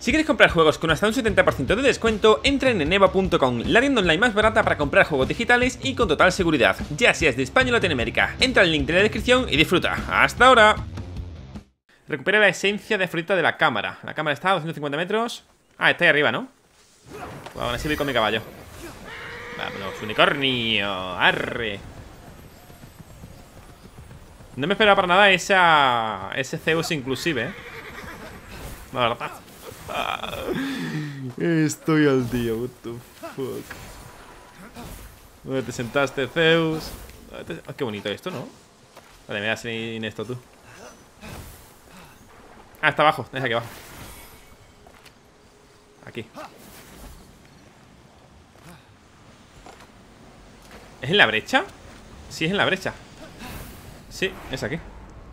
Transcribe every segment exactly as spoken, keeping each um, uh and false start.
Si quieres comprar juegos con hasta un setenta por ciento de descuento, entra en eneba punto com, la tienda online más barata para comprar juegos digitales y con total seguridad, ya seas de España o Latinoamérica. Entra al link de la descripción y disfruta. ¡Hasta ahora! Recupera la esencia de Afrodita de la cámara. La cámara está a doscientos cincuenta metros. Ah, está ahí arriba, ¿no? Pues aún así voy con mi caballo. Vámonos, unicornio. Arre. No me esperaba para nada esa, ese Zeus inclusive, ¿eh? La verdad. Estoy al día, what the fuck. ¿Dónde te sentaste, Zeus? Oh, qué bonito esto, ¿no? Vale, me das en esto tú. Ah, está abajo, es aquí abajo. Aquí. ¿Es en la brecha? Sí, es en la brecha. Sí, es aquí.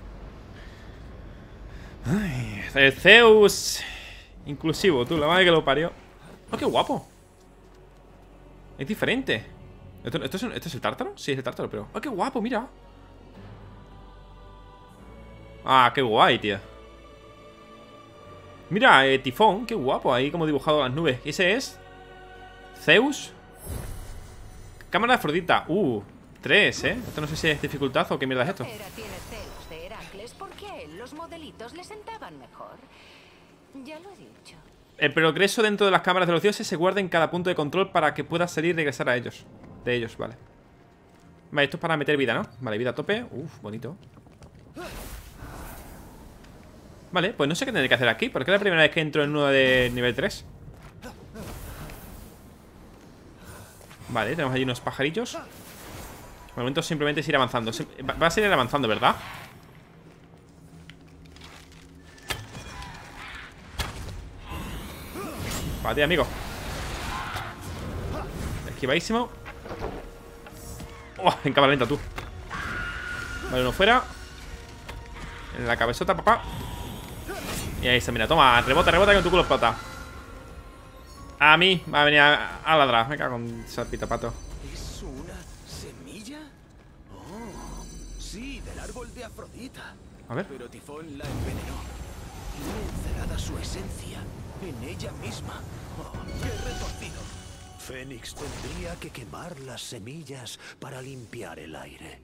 Ay, el Zeus inclusivo, tú, la madre que lo parió. Oh, qué guapo. Es diferente. ¿Esto, esto, es, ¿Esto es el tártaro? Sí, es el tártaro, pero... Oh, qué guapo, mira. Ah, qué guay, tío. Mira, eh, tifón, qué guapo. Ahí como dibujado las nubes. ¿Y ese es? Zeus. Cámara de Afrodita. Uh, tres, ¿eh? Esto no sé si es dificultad o qué mierda es esto. Tiene Zeus de Heracles porque a él los modelitos le sentaban mejor. Ya lo he dicho. El progreso dentro de las cámaras de los dioses se guarda en cada punto de control para que puedas salir y regresar a ellos. De ellos, vale. Vale, esto es para meter vida, ¿no? Vale, vida a tope. Uf, bonito. Vale, pues no sé qué tendré que hacer aquí, porque es la primera vez que entro en uno de nivel tres. Vale, tenemos allí unos pajarillos. De momento simplemente es ir avanzando. Va a seguir avanzando, ¿verdad? Para ti, amigo. Esquivadísimo. Oh, en cámara lenta, tú. Vale, uno fuera. En la cabezota, papá. Y ahí está, mira, toma, rebota, rebota con tu culo explota. A mí, va a venir a, a ladrar. Me cago en salpita, pato. ¿Es una semilla? Oh, sí, del árbol de Afrodita. A ver. Pero Tifón la envenenó. Tiene encerrada su esencia en ella misma. Oh, qué retorcido. Fénix tendría que quemar las semillas para limpiar el aire.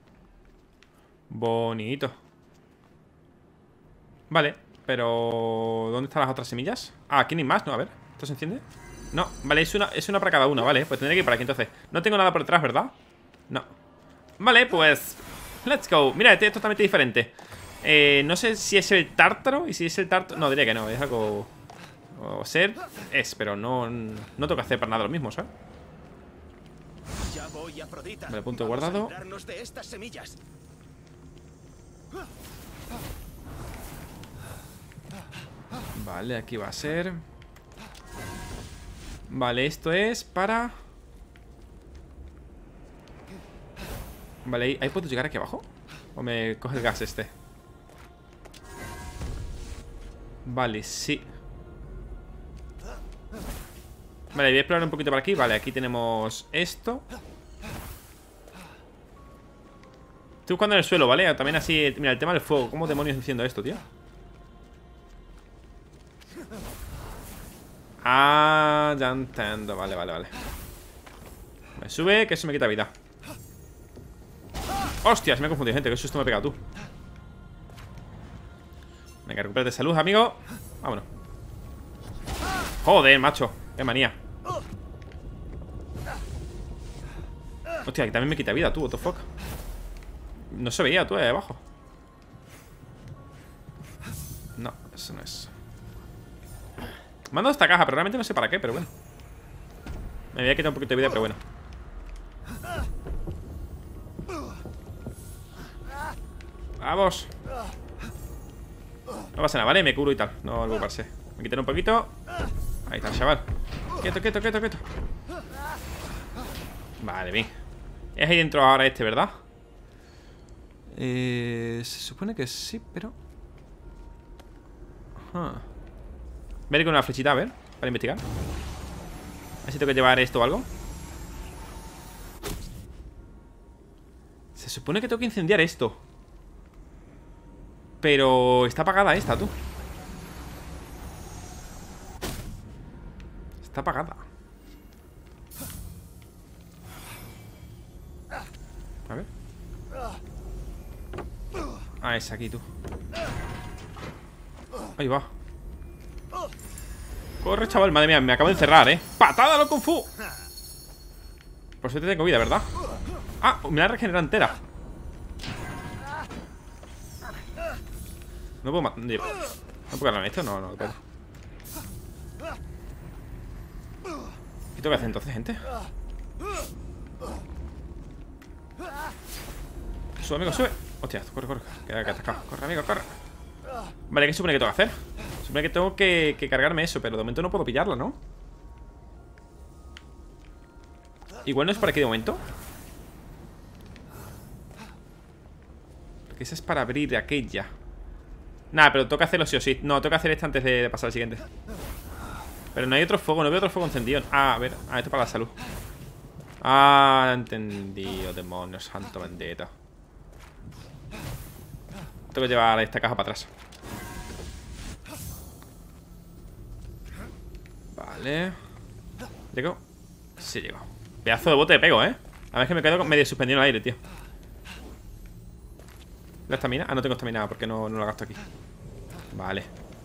Bonito. Vale, pero... ¿dónde están las otras semillas? Ah, aquí ni más, ¿no? A ver, ¿esto se enciende? No, vale, es una, es una para cada una, vale. Pues tendré que ir por aquí entonces. No tengo nada por detrás, ¿verdad? No. Vale, pues... let's go. Mira, este es totalmente diferente. Eh, no sé si es el tártaro. Y si es el tártaro... no, diría que no, es algo... o ser... es, pero no... no tengo que hacer para nada lo mismo, ¿sabes? Ya voy, Afrodita. Vale, punto Vamos guardado. a librarnos de estas semillas. Vale, aquí va a ser. Vale, esto es para... vale, ¿ahí, ¿ahí puedo llegar aquí abajo? ¿O me coge el gas este? Vale, sí. Vale, voy a explorar un poquito por aquí. Vale, aquí tenemos esto. Estoy buscando en el suelo, ¿vale? También así, mira, el tema del fuego. ¿Cómo demonios diciendo esto, tío? Ah, ya entiendo. Vale, vale, vale. Me sube, que eso me quita vida. Hostias, me he confundido, gente. Que susto me ha pegado tú. Venga, recupérate salud, amigo. Vámonos. Joder, macho. Qué manía. Hostia, que también me quita vida, tú, what the fuck. No se veía, tú, ahí abajo. No, eso no es. Me han dado esta caja, pero realmente no sé para qué, pero bueno. Me voy a quitar un poquito de vida, pero bueno. Vamos. No pasa nada, ¿vale? Me curo y tal, no al ocuparse. Me quitaré un poquito. Ahí está, chaval. Quieto, quieto, quieto, quieto. Vale, bien. Es ahí dentro ahora este, ¿verdad? Eh, se supone que sí, pero... Ajá. Voy a ir con una flechita, a ver, para investigar. A ver si tengo que llevar esto o algo. Se supone que tengo que incendiar esto. Pero está apagada esta, tú. Está apagada. A ver. Ah, es aquí, tú. Ahí va. Corre, chaval, madre mía, me acabo de encerrar, eh. ¡Patada, lo Kung Fu! Por suerte tengo vida, ¿verdad? Ah, me la regenera entera. No puedo matar. ¿No puedo ganarme esto? No, no lo puedo. ¿Qué tengo que hacer entonces, gente? Sube, amigo, sube. Hostia, corre, corre. Queda que atascado. Corre, amigo, corre. Vale, ¿qué supone que tengo que hacer? Supone que tengo que, que cargarme eso, pero de momento no puedo pillarla, ¿no? Igual no es para aquí de momento. Porque esa es para abrir aquella. Nada, pero toca hacerlo sí o sí. No, toca hacer esta antes de pasar al siguiente. Pero no hay otro fuego, no veo otro fuego encendido. Ah, a ver, ah, esto para la salud. Ah, entendido, demonios, santo bendito. Tengo que llevar esta caja para atrás. Vale. ¿Llego? Sí, llego. Pedazo de bote de pego, ¿eh? A ver que me quedo medio suspendido en el aire, tío. ¿La estamina? Ah, no tengo estamina porque no, no la gasto aquí. Vale.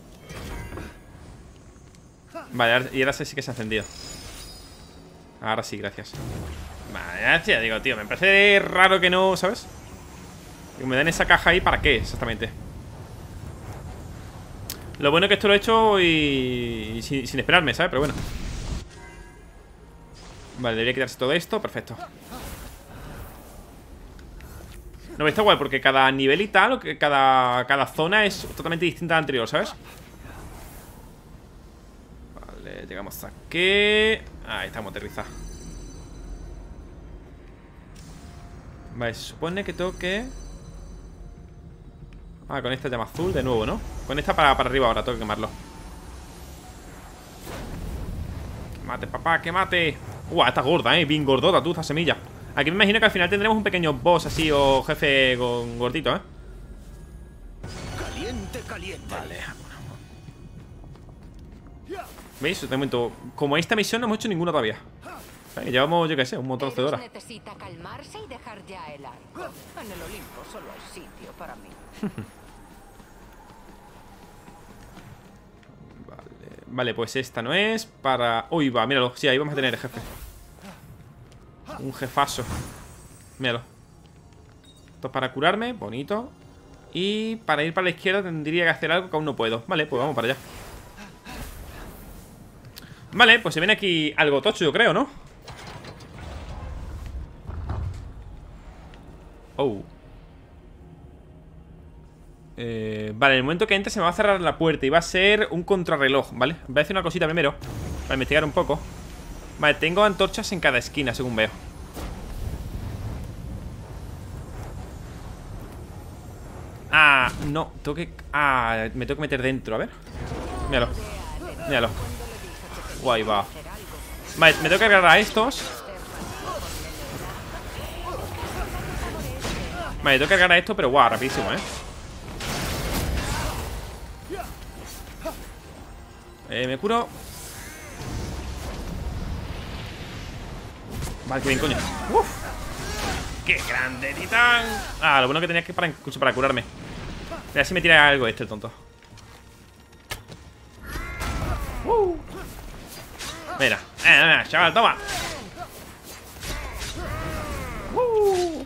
Vale, y ahora sí que se ha encendido. Ahora sí, gracias. Vale, gracias, digo, tío, me parece raro que no, ¿sabes? Que me den esa caja ahí, ¿para qué exactamente? Lo bueno es que esto lo he hecho y, y sin, sin esperarme, ¿sabes? Pero bueno. Vale, debería quitarse todo esto, perfecto. No, está guay porque cada nivel y tal, o que cada, cada zona es totalmente distinta a la anterior, ¿sabes? Vale, llegamos aquí. Ahí estamos aterrizados. Vale, se supone que tengo que... Ah, con esta llama azul de nuevo, ¿no? Con esta para, para arriba ahora, tengo que quemarlo. Que mate, papá, que mate. Uah, está gorda, eh, bien gordota tú, esta semilla. Aquí me imagino que al final tendremos un pequeño boss así o jefe con gordito, ¿eh? Caliente, caliente. Vale. ¿Veis? De momento, como esta misión no hemos hecho ninguna todavía. ¿Vale? Llevamos, yo qué sé, un montón de horas. Necesita calmarse y dejar ya el arco. En el Olimpo solo hay sitio para mí. Vale, vale, pues esta no es para... Uy, va, míralo, sí, ahí vamos a tener el jefe. Un jefazo. Míralo. Esto es para curarme, bonito. Y para ir para la izquierda tendría que hacer algo que aún no puedo. Vale, pues vamos para allá. Vale, pues se viene aquí algo tocho, yo creo, ¿no? Oh. Eh, vale, en el momento que entre se me va a cerrar la puerta y va a ser un contrarreloj, ¿vale? Voy a hacer una cosita primero para investigar un poco. Vale, tengo antorchas en cada esquina, según veo. Ah, no, tengo que... Ah, me tengo que meter dentro, a ver. Míralo, míralo. Guay, va. Vale, me tengo que cargar a estos. Vale, tengo que cargar a esto, pero guau, rapidísimo, eh Eh, me curo. Vale, qué bien, coño. Uf. ¡Qué grande, titán! Ah, lo bueno que tenía que para, incluso para curarme. Mira, si me tira algo este, el tonto. uh. Mira, eh, mira, chaval, toma. uh.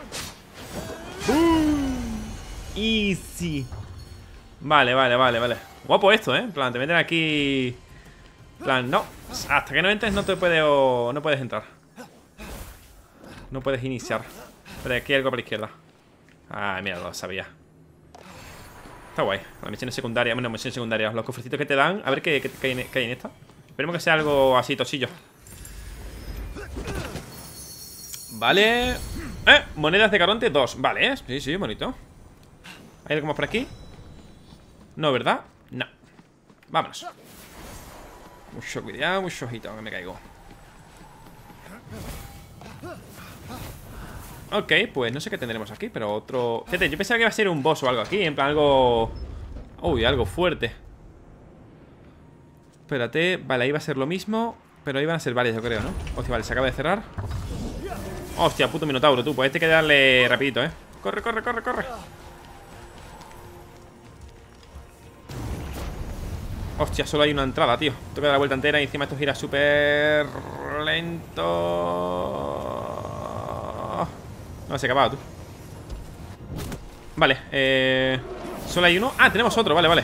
Uh. Easy. Vale, vale, vale, vale. Guapo esto, ¿eh? En plan, te meten aquí... En plan, no. Hasta que no entres no te puedes... No puedes entrar. No puedes iniciar. Pero aquí hay algo para la izquierda. Ah, mira, lo sabía. Está guay. Las misiones secundarias. Bueno, misiones secundarias. Los cofrecitos que te dan. A ver qué, qué, qué, hay, en, qué hay en esta. Esperemos que sea algo así tosillo. Vale. Eh, monedas de Caronte dos. Vale, ¿eh? Sí, sí, bonito. ¿Hay algo más por aquí? No, ¿verdad? No. Vámonos. Mucho cuidado, mucho ojito, que me caigo. Ok, pues no sé qué tendremos aquí, pero otro... Fíjate, yo pensaba que iba a ser un boss o algo aquí. En plan, algo... Uy, algo fuerte. Espérate, vale, ahí va a ser lo mismo. Pero ahí van a ser varias, yo creo, ¿no? Hostia, vale, se acaba de cerrar. Hostia, puto minotauro, tú. Pues este hay que darle rapidito, ¿eh? Corre, corre, corre, corre. Hostia, solo hay una entrada, tío. Tengo que dar la vuelta entera y encima esto gira súper lento. No, se ha acabado, tú. Vale, eh... solo hay uno. Ah, tenemos otro, vale, vale.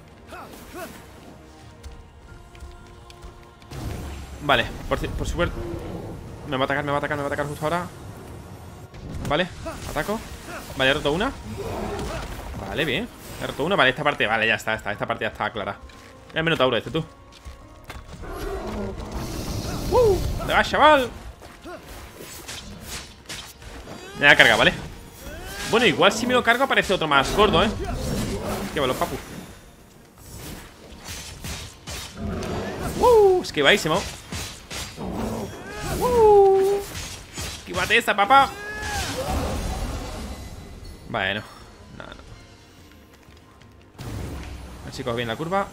Vale, por, por supuesto. Me va a atacar, me va a atacar, me va a atacar justo ahora. Vale, ataco. Vale, he roto una. Vale, bien. He roto una, vale, esta parte, vale, ya está, esta, esta parte ya está clara. El minotauro este, tú. ¡Uh! ¡Te vas, chaval! Me la carga, ¿vale? Bueno, igual si me lo cargo aparece otro más gordo, ¿eh? Qué bueno, papu. ¡Uh! Esquivadísimo. ¡Uh! Esquívate esa, papá. Bueno, no, no. A ver si cojo bien la curva.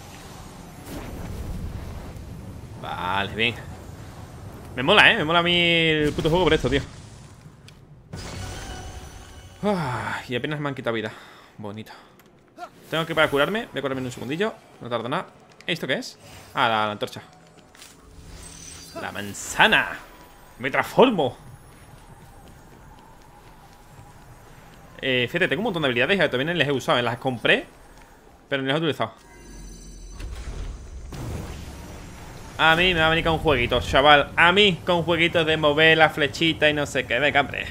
Vale, bien. Me mola, eh, me mola a mí el puto juego por esto, tío. Ah, y apenas me han quitado vida. Bonito. Tengo que para curarme. Voy a curarme en un segundillo. No tarda nada. ¿Esto qué es? Ah, la, la antorcha. La manzana. Me transformo. Eh, fíjate, tengo un montón de habilidades que todavía no les he usado. Las compré, pero no las he utilizado. A mí me va a venir con jueguitos, chaval. A mí con jueguitos de mover la flechita y no sé qué. Venga, hombre.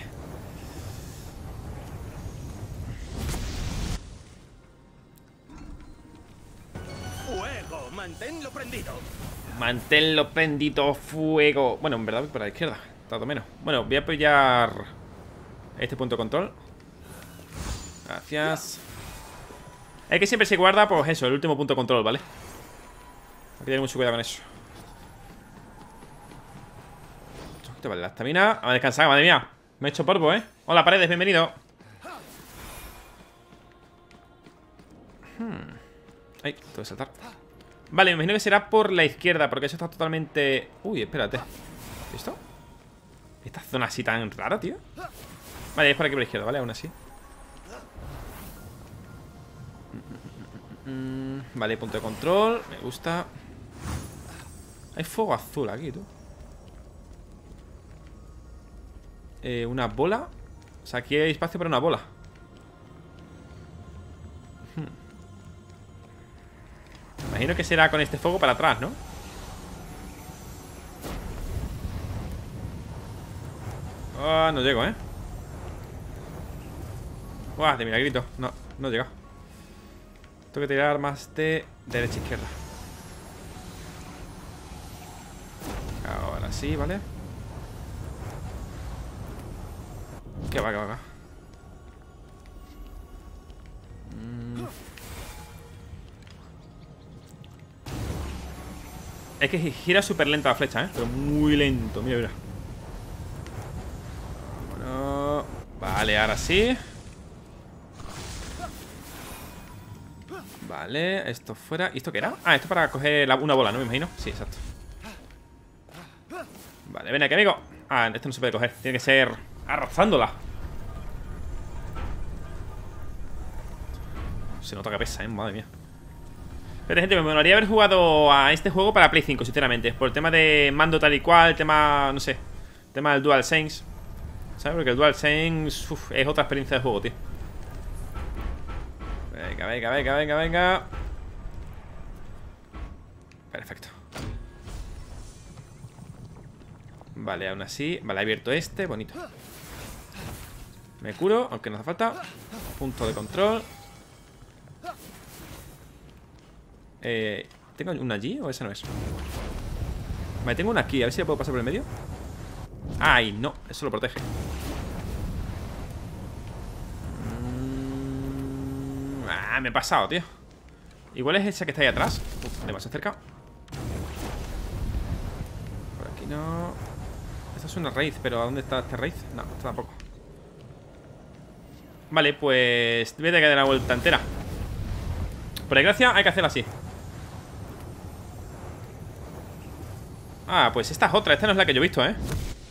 Fuego, manténlo prendido. Manténlo prendido, fuego. Bueno, en verdad voy por la izquierda, todo menos. Bueno, voy a pillar este punto de control. Gracias. Es que siempre se guarda, pues eso, el último punto de control, ¿vale? Hay que tener mucho cuidado con eso. Vale, la estamina. Vamos a descansar, madre mía. Me he hecho polvo, ¿eh? Hola, Paredes, bienvenido. hmm. Ay, tengo que saltar. Vale, me imagino que será por la izquierda, porque eso está totalmente... Uy, espérate. ¿Esto? Esta zona así tan rara, tío. Vale, es por aquí por la izquierda, ¿vale? Aún así. Vale, punto de control. Me gusta. Hay fuego azul aquí, tú. Eh, una bola. O sea, aquí hay espacio para una bola. hmm. Imagino que será con este fuego para atrás, ¿no? Ah, oh, no llego, ¿eh? Buah, de milagrito. No, no llega. Tengo que tirar más de derecha a izquierda. Ahora sí, ¿vale? Que va, que va, que va. Mm. Es que gira súper lenta la flecha, ¿eh? Pero muy lento, mira, mira. Bueno, vale, ahora sí. Vale, esto fuera. ¿Y esto qué era? Ah, esto para coger la, una bola, ¿no? Me imagino. Sí, exacto. Vale, ven aquí, amigo. Ah, esto no se puede coger. Tiene que ser arrozándola. Se nota que pesa, ¿eh? Madre mía. Pero, gente, me molaría haber jugado a este juego para Play cinco, sinceramente. Por el tema de mando tal y cual. Tema, no sé. Tema del DualSense. ¿Sabes? Porque el DualSense uf, es otra experiencia de juego, tío. Venga, venga, venga, venga, venga. Perfecto. Vale, aún así. Vale, he abierto este, bonito. Me curo, aunque no hace falta. Punto de control. Eh, ¿Tengo una allí o esa no es? Vale, tengo una aquí, a ver si le puedo pasar por el medio. Ay, no, eso lo protege. mm, Ah, me he pasado, tío. Igual es esa que está ahí atrás. Uf, demasiado cerca. Por aquí no. Esta es una raíz, pero ¿a dónde está esta raíz? No, esta tampoco. Vale, pues voy a tener que dar la vuelta entera. Por desgracia hay que hacerlo así. Ah, pues esta es otra. Esta no es la que yo he visto, ¿eh?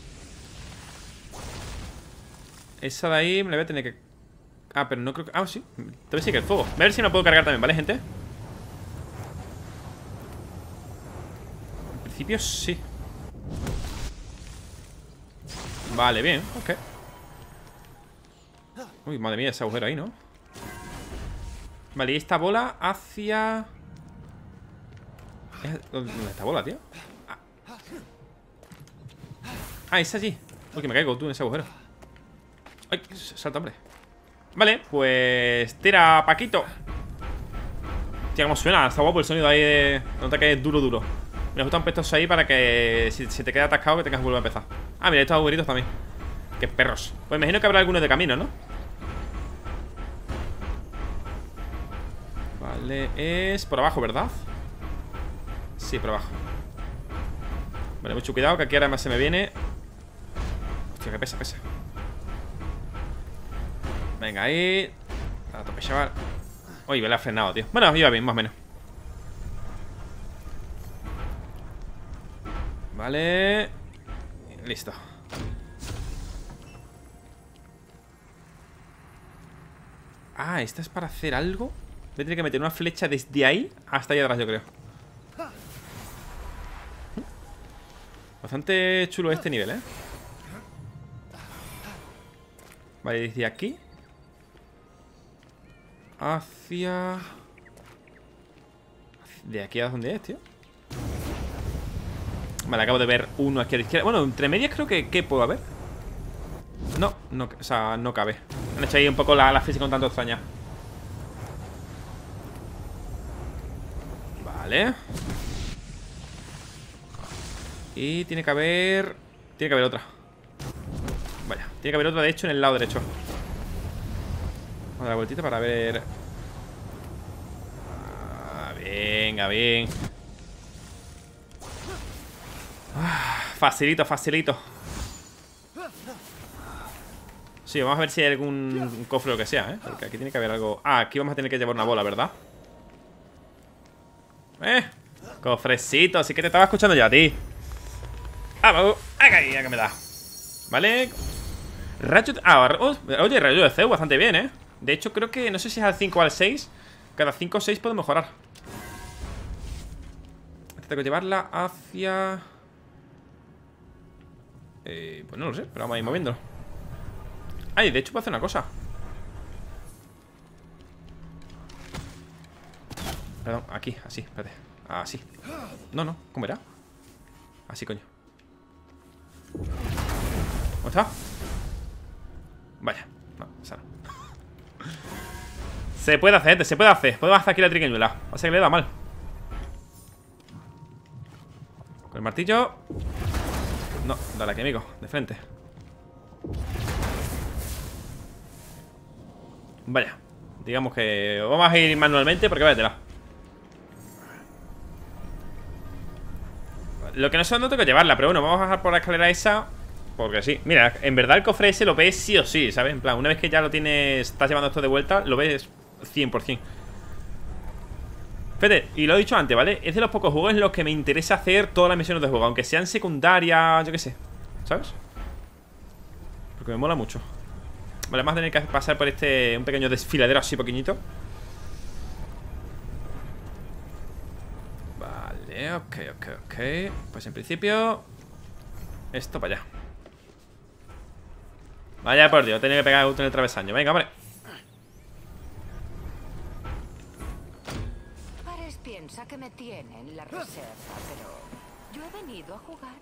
Esa de ahí me la voy a tener que... Ah, pero no creo que... Ah, sí. Entonces sí que el fuego. Voy a ver si me puedo cargar también, ¿vale, gente? En principio sí. Vale, bien, ok. Uy, madre mía, ese agujero ahí, ¿no? Vale, y esta bola hacia... ¿Dónde está esta bola, tío? Ah, ah, es allí. Uy, que me caigo tú en ese agujero. Ay, salta, hombre. Vale, pues... Tira, Paquito. Tío, cómo suena. Está guapo el sonido ahí de... Nota que es duro, duro. Me gustan puestos ahí para que si se te queda atascado que tengas que volver a empezar. Ah, mira, estos agujeritos también. Qué perros. Pues imagino que habrá algunos de camino, ¿no? Vale, es por abajo, ¿verdad? Sí, por abajo. Vale, mucho cuidado que aquí ahora más se me viene. Hostia, que pesa, pesa. Venga, ahí. A tope, chaval. Uy, me la ha frenado, tío. Bueno, iba bien, más o menos. Vale. Listo. Ah, esta es para hacer algo. Voy a tener que meter una flecha desde ahí hasta ahí atrás, yo creo. Bastante chulo este nivel, ¿eh? Vale, desde aquí hacia... ¿De aquí a dónde es, tío? Vale, acabo de ver uno aquí a la izquierda. Bueno, entre medias creo que... ¿Qué puedo haber? No, no, o sea, no cabe. Han hecho ahí un poco la, la física un tanto extraña. Vale. Y tiene que haber... Tiene que haber otra. Vaya, tiene que haber otra de hecho en el lado derecho. Vamos a dar la vueltita para ver... Ah, venga, bien. Ah, facilito, facilito. Sí, vamos a ver si hay algún cofre o lo que sea, ¿eh? Porque aquí tiene que haber algo... Ah, aquí vamos a tener que llevar una bola, ¿verdad? Eh, cofrecito, así que te estaba escuchando ya a ti. Ah, vamos, ahí, ya que me da. Vale. Rayo... Ah, oh, oye, rayo de Zeus bastante bien, ¿eh? De hecho, creo que, no sé si es al cinco o al seis. Cada cinco o seis puedo mejorar. Tengo que llevarla hacia... Eh, pues no lo sé, pero vamos a ir moviéndolo. Ay, de hecho puedo hacer una cosa. Perdón, aquí, así, espérate. Así. No, no, ¿cómo era? Así, coño. ¿Cómo está? Vaya, no, esa no. Se puede hacer, gente, se puede hacer. Podemos hacer aquí la triquiñuela. O sea que le da mal. Con el martillo. No, dale aquí, amigo, de frente. Vaya, digamos que vamos a ir manualmente porque váyatela. Lo que no sé, no tengo que llevarla, pero bueno, vamos a bajar por la escalera esa. Porque sí, mira, en verdad el cofre ese lo ves sí o sí, ¿sabes? En plan, una vez que ya lo tienes, estás llevando esto de vuelta, lo ves cien por cien. Fíjate, y lo he dicho antes, ¿vale? Es de los pocos juegos en los que me interesa hacer todas las misiones de juego, aunque sean secundarias, yo qué sé, ¿sabes? Porque me mola mucho. Vale, vamos a tener que pasar por este, un pequeño desfiladero así pequeñito. Vale, ok, ok, ok. Pues en principio esto para allá. Vaya por Dios, tenía que pegar justo en el travesaño. Venga, hombre. Pares piensa que me tiene en la reserva, pero yo he venido a jugar.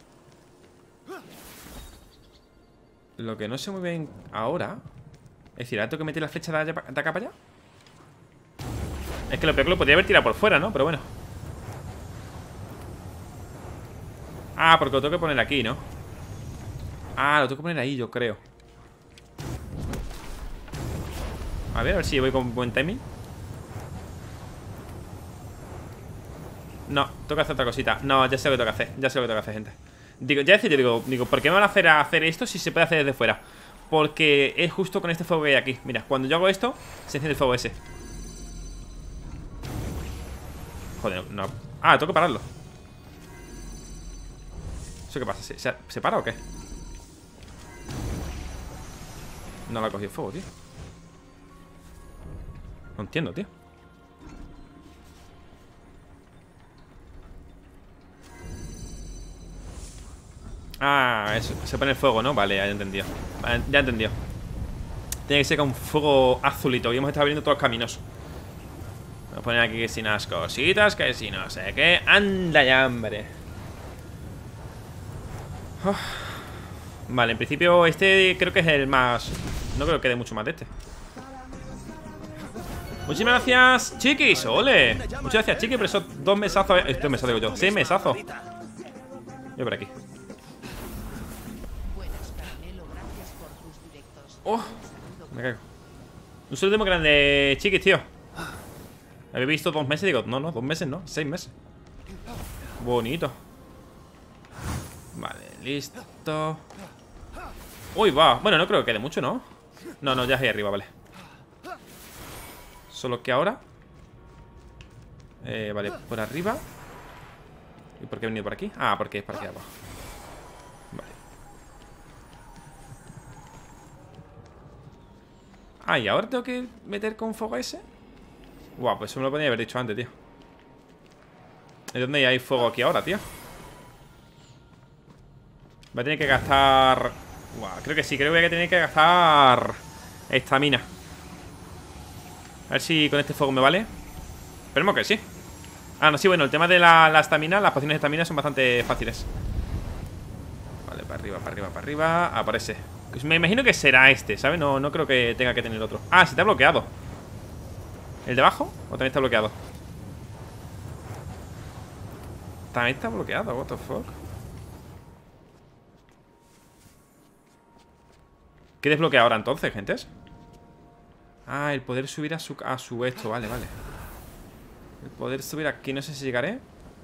Lo que no sé muy bien ahora... Es decir, ¿ahora tengo que meter la flecha de, allá, de acá para allá? Es que lo peor que lo podría haber tirado por fuera, ¿no? Pero bueno. Ah, porque lo tengo que poner aquí, ¿no? Ah, lo tengo que poner ahí, yo creo. A ver, a ver si voy con buen timing. No, tengo que hacer otra cosita. No, ya sé lo que tengo que hacer. Ya sé lo que tengo que hacer, gente. Digo, ya decir, digo, digo, ¿por qué me van a hacer hacer esto si se puede hacer desde fuera? Porque es justo con este fuego que hay aquí. Mira, cuando yo hago esto, se enciende el fuego ese. Joder, no. Ah, tengo que pararlo. ¿Eso qué pasa? ¿Se, se, ¿se para o qué? No la ha cogido fuego, tío. No entiendo, tío. Ah, eso, se pone el fuego, ¿no? Vale, ya he entendido. Vale, ya he entendido. Tiene que ser con fuego azulito. Y hemos estado abriendo todos los caminos. Voy a poner aquí que si unas cositas, que si no sé qué. Anda ya, hombre. Oh. Vale, en principio este creo que es el más... No creo que quede mucho más de este. Muchísimas gracias, chiquis, ole. Muchas gracias, chiquis, por esos dos mesazos. Eh, dos mesazos digo yo, seis mesazos. Yo por aquí. Oh, me caigo. Un saludo muy grande, chiquis, tío. ¿Habéis visto dos meses? Digo, no, no, dos meses no, seis meses. Bonito. Vale, listo. Uy, va, bueno, no creo que quede mucho, ¿no? No, no, ya es ahí arriba, vale. Solo que ahora eh, vale, por arriba. ¿Y por qué he venido por aquí? Ah, porque es por aquí abajo. Vale. Ah, ¿y ahora tengo que meter con fuego ese? Guau, pues eso me lo podía haber dicho antes, tío. ¿Y dónde hay fuego aquí ahora, tío? Voy a tener que gastar... Guau, creo que sí, creo que voy a tener que gastar estamina. A ver si con este fuego me vale. Esperemos que sí. Ah, no, sí, bueno, el tema de la estamina, las pociones de estamina son bastante fáciles. Vale, para arriba, para arriba, para arriba. Aparece. Pues me imagino que será este, ¿sabes? No, no creo que tenga que tener otro. Ah, sí, está bloqueado. ¿El de abajo? ¿O también está bloqueado? También está bloqueado, what the fuck. ¿Qué desbloquea ahora entonces, gentes? Ah, el poder subir a su, a su esto, vale, vale. El poder subir aquí, no sé si llegaré.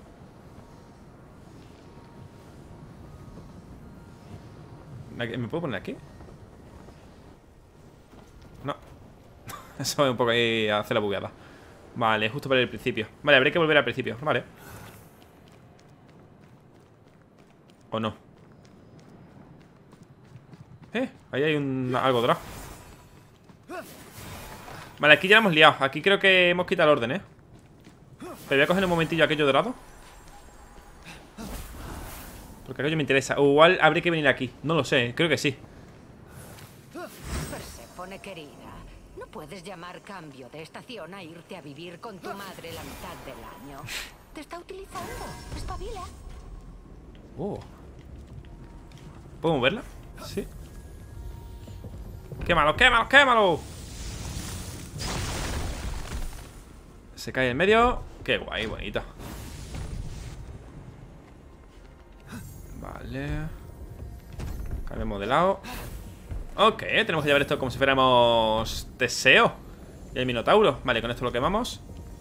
¿Me puedo poner aquí? No. Eso es un poco ahí a hacer la bugueada. Vale, justo para el principio. Vale, habría que volver al principio, vale. ¿O no? Eh, ahí hay un, algo dorado. Vale, aquí ya lo hemos liado. Aquí creo que hemos quitado el orden, ¿eh? Pero voy a coger un momentillo aquello dorado. Porque aquello me interesa. O igual habría que venir aquí. No lo sé, creo que sí. Perséfone, querida, no puedes llamar cambio de estación a irte a vivir con tu madre la mitad del año. Te está utilizando. Espabila. Oh. ¿Puedo moverla? Sí. ¡Quémalo, quémalo, quémalo! Se cae en medio. Qué guay, bonito. Vale. Cambiamos de lado. Ok, tenemos que llevar esto como si fuéramos Teseo y el Minotauro. Vale, con esto lo quemamos.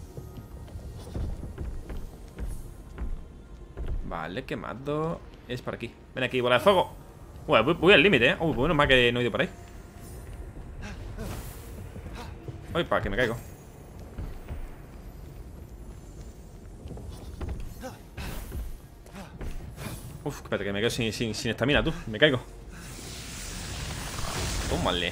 Vale, quemado. Es por aquí. Ven aquí, bola de fuego. Uy, voy, voy al límite, eh. Uy, bueno, más que no he ido por ahí. Uy, para que me caigo. Uf, espérate, que me quedo sin, sin, sin estamina, tú. Me caigo. Tómale.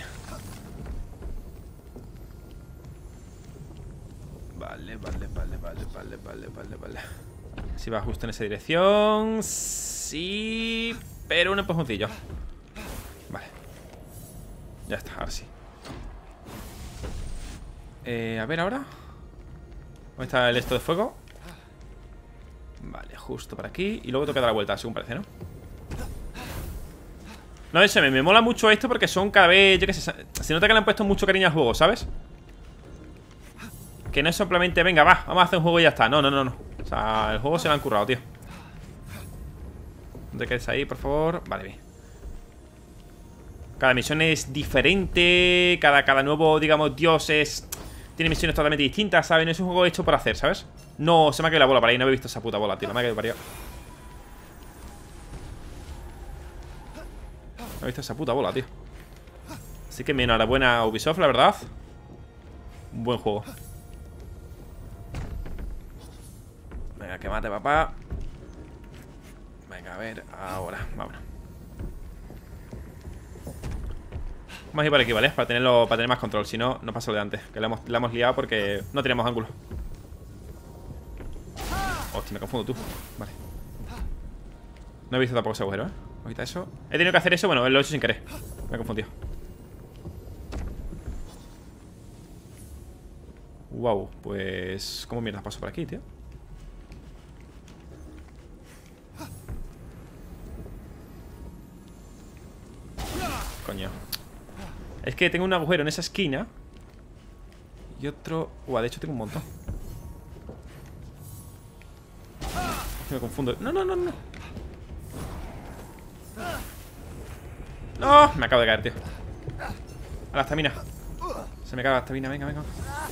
Vale, vale, vale, vale, vale, vale, vale, vale. Si va justo en esa dirección. Sí. Pero un empujoncillo. Vale. Ya está, ahora sí. Eh, a ver ahora. ¿Dónde está el esto de fuego? Vale, justo por aquí. Y luego toca dar la vuelta, según parece, ¿no? No, eso, me, me mola mucho esto porque son cada vez, yo qué sé, se nota que le han puesto mucho cariño al juego, ¿sabes? Que no es simplemente, venga, va, vamos a hacer un juego y ya está. No, no, no, no. O sea, el juego se lo han currado, tío. No te quedes ahí, por favor. Vale, bien. Cada misión es diferente. Cada, cada nuevo, digamos, dios es... Tiene misiones totalmente distintas, ¿sabes? No es un juego hecho por hacer, ¿sabes? No, se me ha caído la bola por ahí. No he visto esa puta bola, tío. Me ha caído parido. No he visto esa puta bola, tío. Así que mi enhorabuena a Ubisoft, la verdad. Un buen juego. Venga, que mate, papá. Venga, a ver, ahora, vámonos. Vamos a ir por aquí, ¿vale? Para tenerlo, para tener más control. Si no, no pasa lo de antes. Que la hemos, la hemos liado porque no tenemos ángulo. Hostia, me confundo tú. Vale. No he visto tampoco ese agujero, ¿eh? Ahorita eso. He tenido que hacer eso, bueno, lo he hecho sin querer. Me he confundido. Wow, pues... ¿cómo mierda paso por aquí, tío? Coño. Es que tengo un agujero en esa esquina. Y otro... Uah, de hecho tengo un montón. Me confundo. No, no, no, no. No, me acabo de caer, tío. A la estamina. Se me cae la estamina, venga, venga.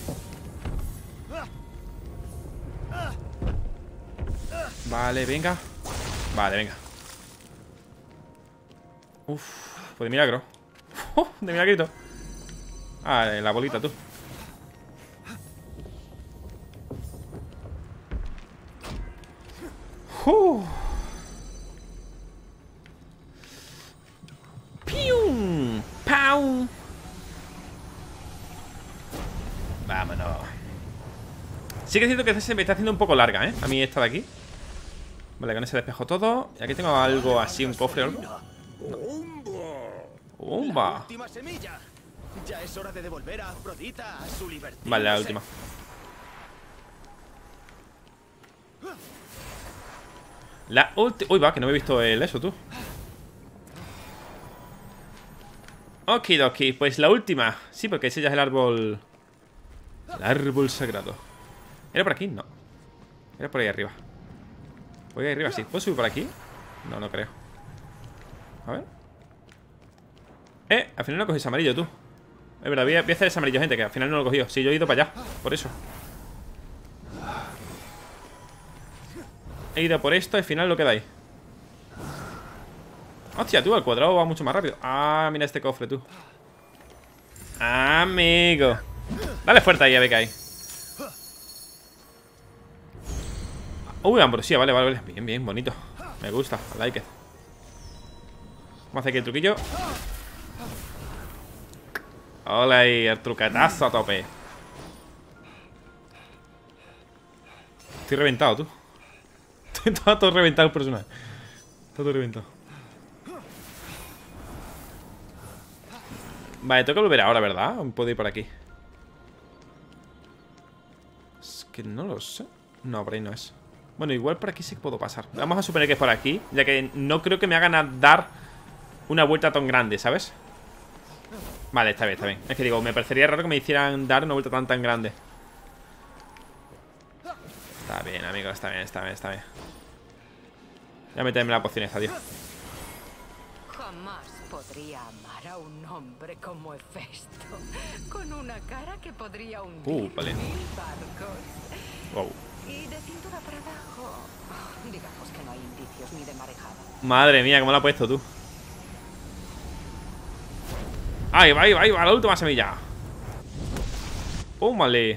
Vale, venga. Vale, venga. Uf, pues de milagro. Oh, de milagrito. Ah, la bolita, tú. Uh. ¡Pium! ¡Pau! Vámonos. Sí que siento que se me está haciendo un poco larga, ¿eh? A mí esta de aquí. Vale, con ese despejo todo. Y aquí tengo algo así, un cofre o algo. No. ¡Umba! Última semilla. Ya es hora de devolver a Afrodita a su libertad. Vale, la última. La última... Uy, va, que no me he visto el eso, tú. Okidoki, pues la última. Sí, porque ese ya es el árbol. El árbol sagrado. ¿Era por aquí? No. Era por ahí arriba. Por ahí arriba, sí. ¿Puedo subir por aquí? No, no creo. A ver. Eh, al final no cogí ese amarillo, tú. Es verdad, voy a, voy a hacer ese amarillo, gente, que al final no lo he cogido. Sí, yo he ido para allá, por eso. He ido por esto, al final lo queda ahí. Hostia, tú, el cuadrado va mucho más rápido. Ah, mira este cofre, tú. Amigo. Dale fuerte ahí, a ver qué hay. Uy, ambrosía, vale, vale, vale. Bien, bien, bonito. Me gusta, I like it. Vamos a hacer aquí el truquillo. Hola ahí, el truquetazo a tope. Estoy reventado, tú. Está todo reventado el personaje. Está todo reventado. Vale, tengo que volver ahora, ¿verdad? ¿O puedo ir por aquí? Es que no lo sé. No, por ahí no es. Bueno, igual por aquí sí que puedo pasar. Vamos a suponer que es por aquí, ya que no creo que me hagan dar una vuelta tan grande, ¿sabes? Vale, está bien, está bien. Es que digo, me parecería raro que me hicieran dar una vuelta tan tan grande. Está bien, amigos, está bien, está bien, está bien. Voy a meterme la poción esta, tío. Jamás podría amar a un hombre como Hefesto, con una cara que podría hundir Uh, vale. mil barcos. Wow. Y de cintura para abajo, digamos que no hay indicios ni de marejada. Madre mía, cómo lo ha puesto tú. Ahí va, ahí va, ahí va, la última semilla. ¡Pómale!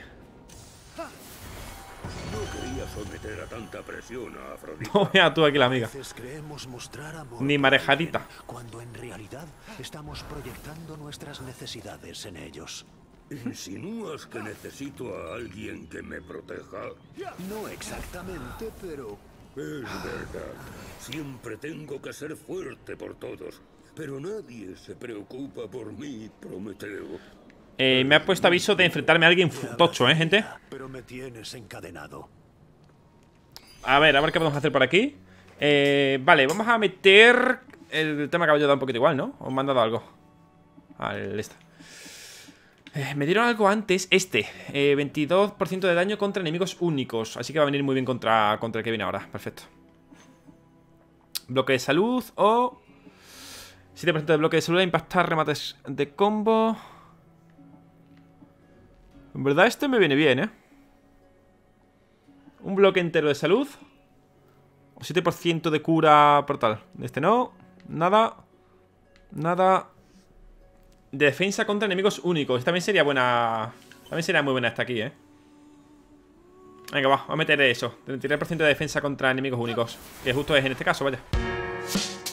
No quería someter a tanta presión a Afrodita. No veas tú aquí la amiga. A veces creemos mostrar amor Ni por marejadita. alguien, cuando en realidad estamos proyectando nuestras necesidades en ellos. ¿Insinúas que necesito a alguien que me proteja? No exactamente, pero Es verdad. Siempre tengo que ser fuerte por todos. Pero nadie se preocupa por mí, Prometeo. Eh, me ha puesto aviso de enfrentarme a alguien tocho, ¿eh, gente? pero me tienes encadenado. A ver, a ver qué podemos hacer por aquí. Eh, vale, vamos a meter... El tema caballo da un poquito igual, ¿no? ¿O me han dado algo? Al este. Eh, me dieron algo antes, este eh, veintidós por ciento de daño contra enemigos únicos. Así que va a venir muy bien contra, contra el que viene ahora. Perfecto. Bloque de salud o... siete por ciento de bloque de salud a impactar remates de combo. En verdad este me viene bien, ¿eh? Un bloque entero de salud. O siete por ciento de cura portal. Este no. Nada. Nada. De defensa contra enemigos únicos. También sería buena. También sería muy buena esta aquí, ¿eh? Venga, va. Vamos a meter eso. treinta y tres por ciento de defensa contra enemigos únicos. Que justo es en este caso, vaya. Chao.